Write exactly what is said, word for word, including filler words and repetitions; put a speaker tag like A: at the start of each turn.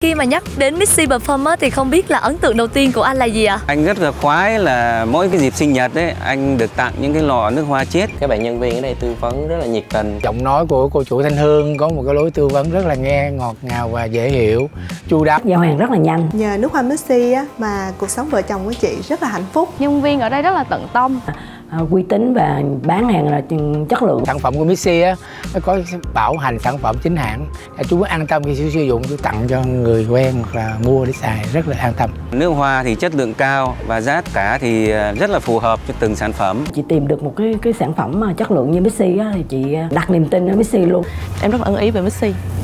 A: Khi mà nhắc đến Missy Parfum á, thì không biết là ấn tượng đầu tiên của anh là gì ạ?
B: Anh rất là khoái là mỗi cái dịp sinh nhật ấy, anh được tặng những cái lọ nước hoa chiết.
C: Các bạn nhân viên ở đây tư vấn rất là nhiệt tình.
D: Giọng nói của cô chủ Thanh Hương có một cái lối tư vấn rất là nghe ngọt ngào và dễ hiểu, chu đáo.
E: Giao hàng rất là nhanh.
F: Nhờ nước hoa Missy á, mà cuộc sống vợ chồng của chị rất là hạnh phúc.
G: Nhân viên ở đây rất là tận tâm.
E: À, uy tín và bán hàng là chất lượng.
D: Sản phẩm của Missy á, nó có bảo hành sản phẩm chính hãng. Chú muốn an tâm khi sử dụng, chú tặng cho người quen hoặc là mua để xài rất là an tâm.
B: Nước hoa thì chất lượng cao và giá cả thì rất là phù hợp cho từng sản phẩm.
E: Chị tìm được một cái cái sản phẩm mà chất lượng như Missy á, thì chị đặt niềm tin ở Missy luôn.
G: Em rất là ưng ý về Missy.